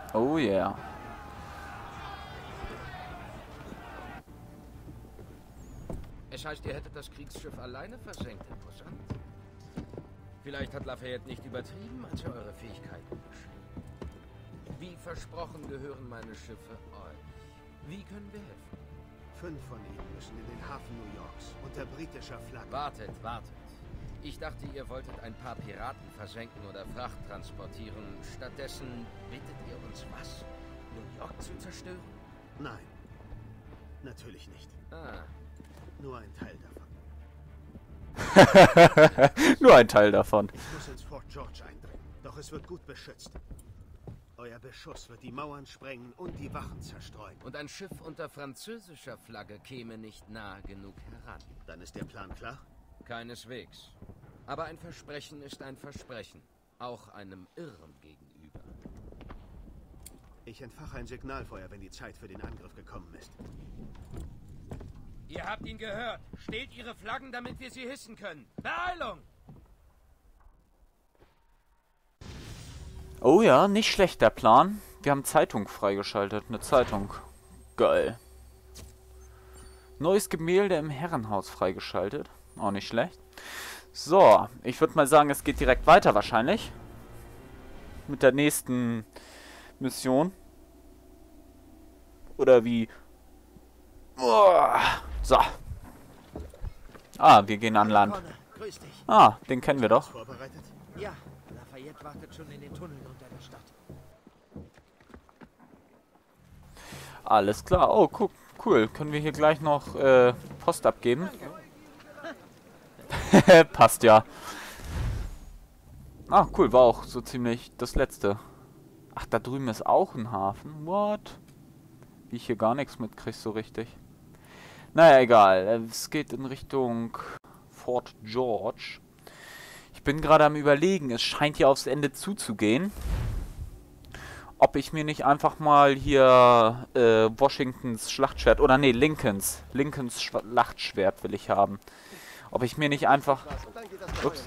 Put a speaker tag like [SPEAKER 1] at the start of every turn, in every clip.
[SPEAKER 1] Oh yeah.
[SPEAKER 2] Es heißt, ihr hättet das Kriegsschiff alleine versenkt, imposant. Vielleicht hat Lafayette nicht übertrieben, als er eure Fähigkeiten beschrieb. Wie versprochen gehören meine Schiffe euch. Wie können wir helfen?
[SPEAKER 3] 5 von ihnen müssen in den Hafen New Yorks unter britischer Flagge.
[SPEAKER 2] Wartet, wartet. Ich dachte, ihr wolltet ein paar Piraten versenken oder Fracht transportieren. Stattdessen bittet ihr uns was? New York zu zerstören?
[SPEAKER 3] Nein, natürlich nicht.
[SPEAKER 2] Ah,
[SPEAKER 3] Nur ein Teil davon.
[SPEAKER 1] Nur ein Teil davon.
[SPEAKER 3] Ich muss ins Fort George eindringen, doch es wird gut beschützt. Euer Beschuss wird die Mauern sprengen und die Wachen zerstreuen.
[SPEAKER 2] und ein Schiff unter französischer Flagge käme nicht nahe genug heran.
[SPEAKER 3] Dann ist der Plan klar?
[SPEAKER 2] Keineswegs. Aber ein Versprechen ist ein Versprechen. Auch einem Irren gegenüber.
[SPEAKER 3] Ich entfache ein Signalfeuer, wenn die Zeit für den Angriff gekommen ist.
[SPEAKER 2] Ihr habt ihn gehört. Steht Ihre Flaggen, damit wir sie hissen können. Beeilung!
[SPEAKER 1] Oh ja, nicht schlecht der Plan. Wir haben Zeitung freigeschaltet. Eine Zeitung. Geil. Neues Gemälde im Herrenhaus freigeschaltet. Auch nicht schlecht. So, ich würde mal sagen, es geht direkt weiter wahrscheinlich. Mit der nächsten Mission. Oder wie? So. Ah, wir gehen an Land.
[SPEAKER 3] Connor, grüß dich.
[SPEAKER 1] Ah, den kennen wir doch.
[SPEAKER 3] Vorbereitet?
[SPEAKER 4] Ja, Lafayette wartet schon in den Tunneln unter der Stadt.
[SPEAKER 1] Alles klar. Oh, guck, cool. Können wir hier gleich noch Post abgeben? Passt ja. Ah, cool. War auch so ziemlich das Letzte. Ach, da drüben ist auch ein Hafen. What? Wie ich hier gar nichts mitkriege so richtig. Naja, egal. Es geht in Richtung Fort George. Ich bin gerade am Überlegen. Es scheint hier aufs Ende zuzugehen. Ob ich mir nicht einfach mal hier Washingtons Schlachtschwert, oder nee, Lincolns Schlachtschwert will ich haben. Ob ich mir nicht einfach... Ups.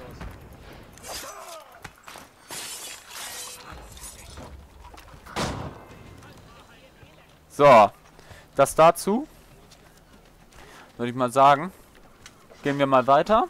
[SPEAKER 1] So, das dazu. Würde ich mal sagen. Gehen wir mal weiter.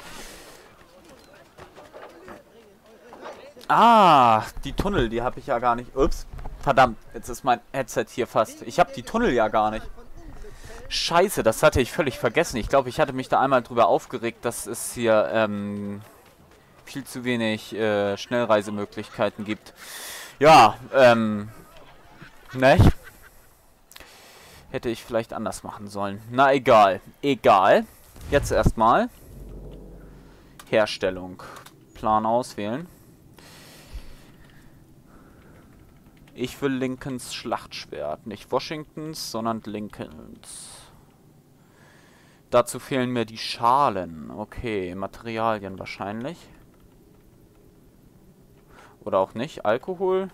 [SPEAKER 1] Ah, die Tunnel, die habe ich ja gar nicht. Ups, verdammt, jetzt ist mein Headset hier fast. Ich habe die Tunnel ja gar nicht. Scheiße, das hatte ich völlig vergessen. Ich glaube, ich hatte mich da einmal drüber aufgeregt, dass es hier viel zu wenig Schnellreisemöglichkeiten gibt. Ja, ne? Hätte ich vielleicht anders machen sollen. Na egal, egal. Jetzt erstmal Herstellung. Plan auswählen. Ich will Lincolns Schlachtschwert. Nicht Washingtons, sondern Lincolns. Dazu fehlen mir die Schalen. Okay, Materialien wahrscheinlich. Oder auch nicht. Alkohol.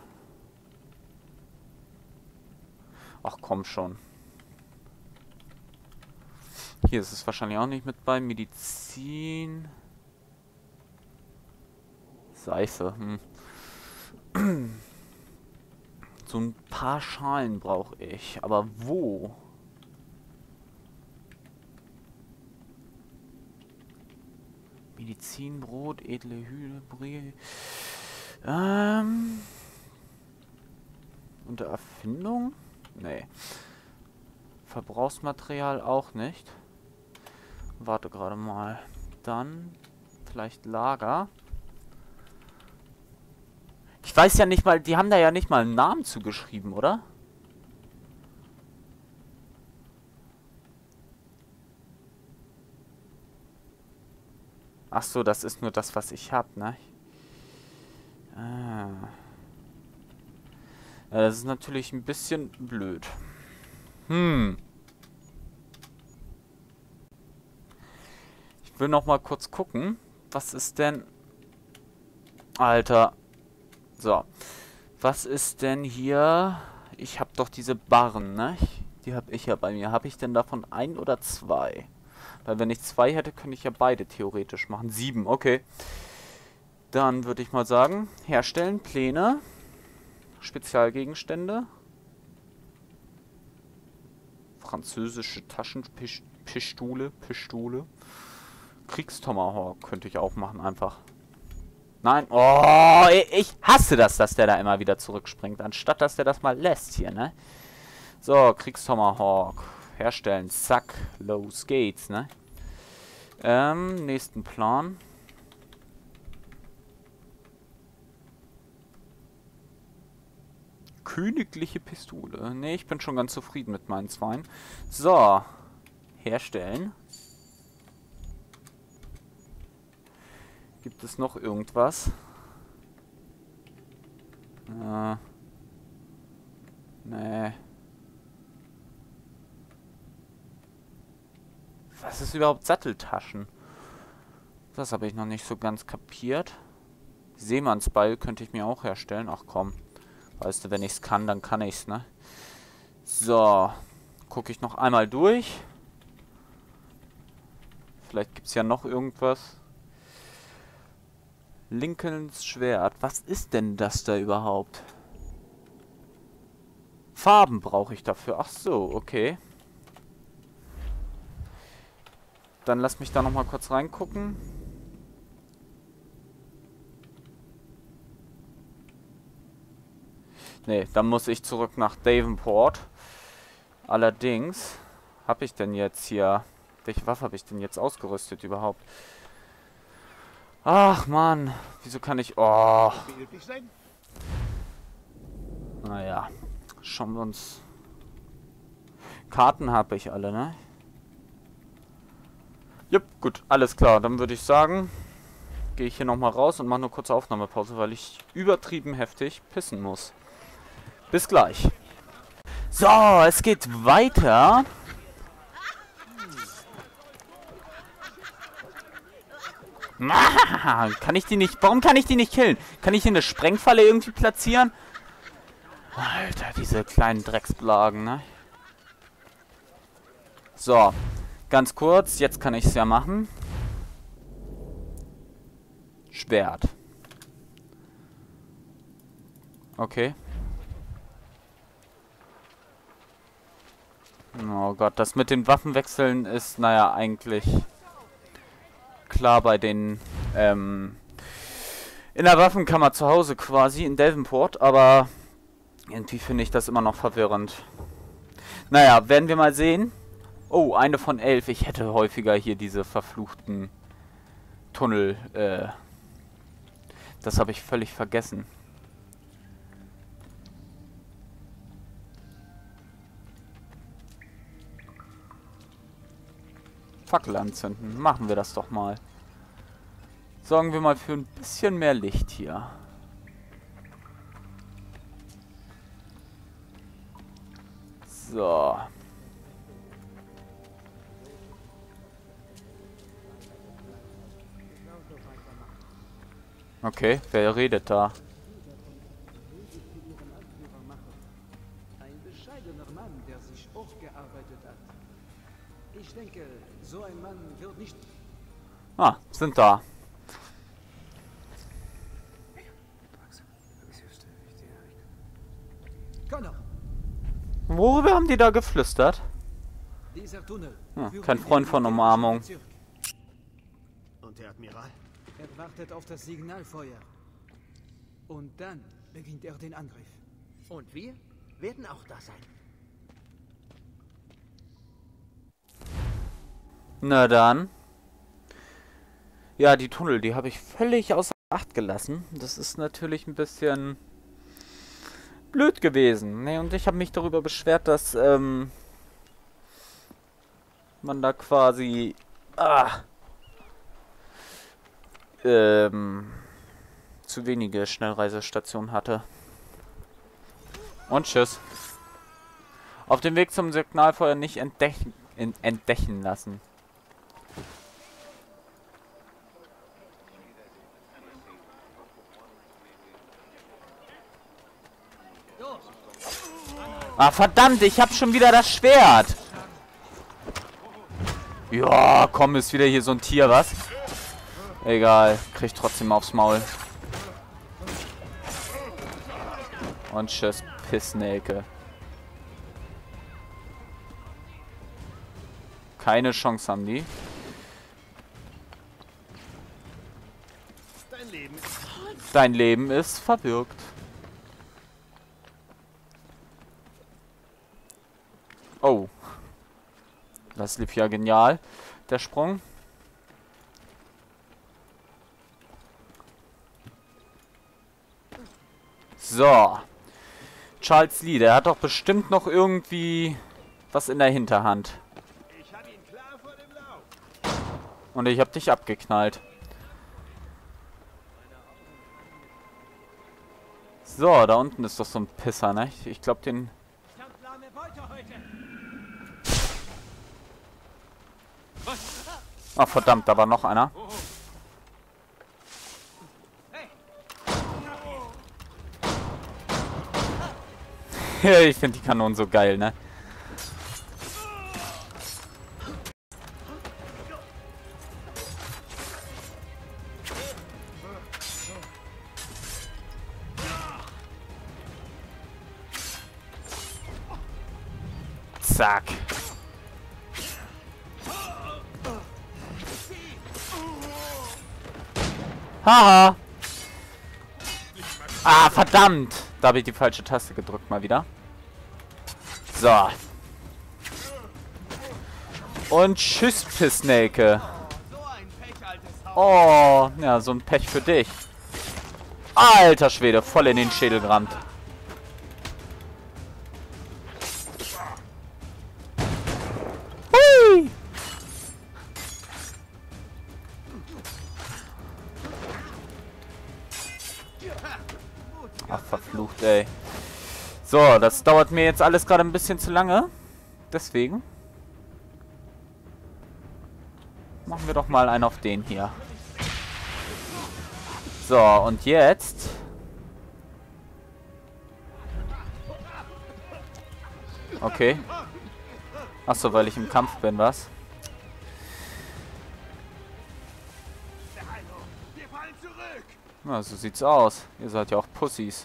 [SPEAKER 1] Ach komm schon. Hier ist es wahrscheinlich auch nicht mit bei. Medizin. Seife. So ein paar Schalen brauche ich. Aber wo? Medizinbrot, edle Hühnerbrie. Unter Erfindung? Nee. Verbrauchsmaterial auch nicht. Warte gerade mal. Dann vielleicht Lager. Ich weiß ja nicht mal, die haben da ja nicht mal einen Namen zugeschrieben, oder? Ach so, das ist nur das, was ich hab, ne? Ah. Ja, das ist natürlich ein bisschen blöd. Ich will noch mal kurz gucken. Was ist denn... Alter. So. Was ist denn hier... Ich habe doch diese Barren, ne? Die habe ich ja bei mir. Habe ich denn davon ein oder zwei? Weil wenn ich zwei hätte, könnte ich ja beide theoretisch machen. 7, okay. Dann würde ich mal sagen, herstellen, Pläne. Spezialgegenstände. Französische Taschenpistole. Kriegstomahawk könnte ich auch machen, einfach. Nein. Oh, ich hasse das, dass der da immer wieder zurückspringt, anstatt dass der das mal lässt hier, ne? So, Kriegstomahawk. Herstellen. Zack. Los geht's, ne? Nächsten Plan. Königliche Pistole. Ne, ich bin schon ganz zufrieden mit meinen Zweien. So. Herstellen. Gibt es noch irgendwas? Nee. Was ist überhaupt Satteltaschen? Das habe ich noch nicht so ganz kapiert. Seemannsbeil könnte ich mir auch herstellen. Ach komm. Weißt du, wenn ich es kann, dann kann ich es, ne? So. Gucke ich noch einmal durch. Vielleicht gibt es ja noch irgendwas. Lincolns Schwert. Was ist denn das da überhaupt? Farben brauche ich dafür. Ach so, okay. Dann lass mich da nochmal kurz reingucken. Nee, dann muss ich zurück nach Davenport. Allerdings, habe ich denn jetzt hier... Welche Waffe habe ich denn jetzt ausgerüstet überhaupt? Ach, Mann. Wieso kann ich... Oh. Naja. Schauen wir uns... Karten habe ich alle, ne? Jupp, gut. Alles klar. Dann würde ich sagen, gehe ich hier nochmal raus und mache eine kurze Aufnahmepause, weil ich übertrieben heftig pissen muss. Bis gleich. So, es geht weiter. Kann ich die nicht... Warum kann ich die nicht killen? Kann ich hier eine Sprengfalle irgendwie platzieren? Alter, diese kleinen Drecksblagen, ne? So, ganz kurz. Jetzt kann ich es ja machen. Schwert. Okay. Oh Gott, das mit den Waffenwechseln ist, naja, eigentlich... klar bei den, in der Waffenkammer zu Hause quasi, in Davenport, aber irgendwie finde ich das immer noch verwirrend. Naja, werden wir mal sehen. Oh, eine von 11. Ich hätte häufiger hier diese verfluchten Tunnel, das habe ich völlig vergessen. Fackel anzünden. Machen wir das doch mal. Sorgen wir mal für ein bisschen mehr Licht hier. So. Okay, wer redet da?
[SPEAKER 4] Ein bescheidener Mann, der sich hochgearbeitet hat. Ich denke, so ein Mann wird nicht...
[SPEAKER 1] Ah, sind da.
[SPEAKER 4] Connor,
[SPEAKER 1] Worüber haben die da geflüstert?
[SPEAKER 4] dieser Tunnel...
[SPEAKER 1] Kein Freund von Umarmung.
[SPEAKER 3] Und der Admiral?
[SPEAKER 4] Er wartet auf das Signalfeuer. Und dann beginnt er den Angriff.
[SPEAKER 2] Und wir werden auch da sein.
[SPEAKER 1] Na dann. Ja, die Tunnel, die habe ich völlig außer Acht gelassen. Das ist natürlich ein bisschen blöd gewesen. Ne, und ich habe mich darüber beschwert, dass man da quasi zu wenige Schnellreisestationen hatte. Und tschüss. Auf dem Weg zum Signalfeuer nicht entdecken lassen. Ah, verdammt, ich hab schon wieder das Schwert. Ja, komm, ist wieder hier so ein Tier, was? Egal, krieg trotzdem aufs Maul. Und tschüss, Pissnelke. Keine Chance haben die. Dein Leben ist verwirkt. Oh. Das lief ja genial. Der Sprung. So. Charles Lee, der hat doch bestimmt noch irgendwie was in der Hinterhand.
[SPEAKER 3] Ich hab ihn klar vor dem Lauf.
[SPEAKER 1] Und ich hab dich abgeknallt. So, da unten ist doch so ein Pisser, ne? Ich glaube, den... Ach, verdammt, da war noch einer. Ich finde die Kanonen so geil, ne? Zack. Haha. Ah, verdammt. Da habe ich die falsche Taste gedrückt mal wieder. So. Und tschüss, Pissnelke. Oh, ja, so ein Pech für dich. Alter Schwede, voll in den Schädel gerammt. Hui. Ach, verflucht, ey. So, das dauert mir jetzt alles gerade ein bisschen zu lange. Deswegen machen wir doch mal einen auf den hier. So, und jetzt... Okay. Achso, weil ich im Kampf bin, was? Na, so sieht's aus. Ihr seid ja auch Pussys.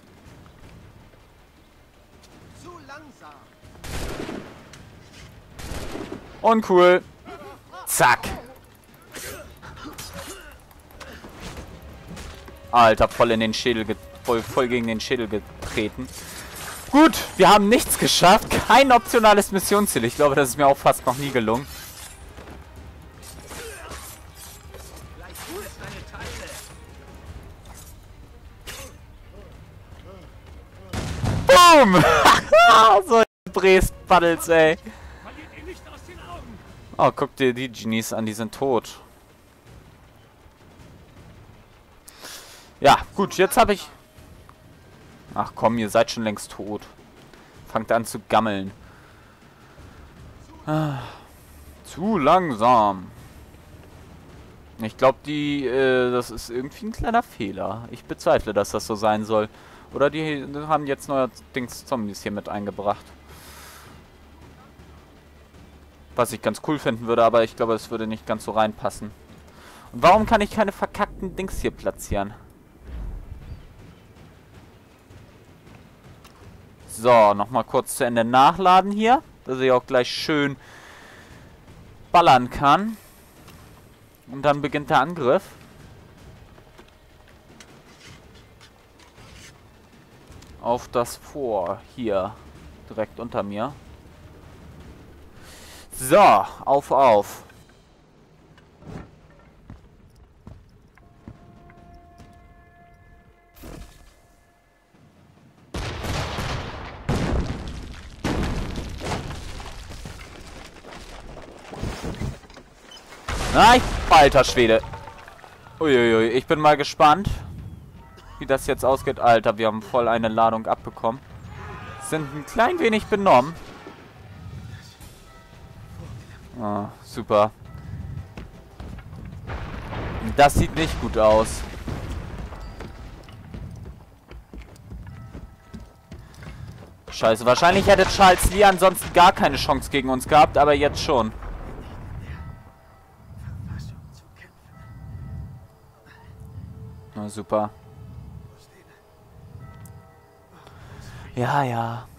[SPEAKER 3] Zu langsam.
[SPEAKER 1] Uncool. Zack. Alter, voll in den Schädel, voll gegen den Schädel getreten. Gut, wir haben nichts geschafft. Kein optionales Missionsziel. Ich glaube, das ist mir auch fast noch nie gelungen. Boom! So Brest-Paddles, ey. Oh, guck dir die Genies an, die sind tot. Ja, gut, jetzt habe ich... Ach komm, ihr seid schon längst tot. Fangt an zu gammeln. Ah, zu langsam. Ich glaube, das ist irgendwie ein kleiner Fehler. Ich bezweifle, dass das so sein soll. Oder die haben jetzt neuerdings Zombies hier mit eingebracht. Was ich ganz cool finden würde, aber ich glaube, es würde nicht ganz so reinpassen. Und warum kann ich keine verkackten Dings hier platzieren? So, nochmal kurz zu Ende nachladen hier, dass ich auch gleich schön ballern kann. Und dann beginnt der Angriff. Auf das Fort hier, direkt unter mir. So, auf. Nein, alter Schwede. Uiuiui, ich bin mal gespannt, wie das jetzt ausgeht. Alter, wir haben voll eine Ladung abbekommen. Sind ein klein wenig benommen. Ah, super. Das sieht nicht gut aus. Scheiße, wahrscheinlich hätte Charles Lee ansonsten gar keine Chance gegen uns gehabt, aber jetzt schon. Na super. Ja, ja.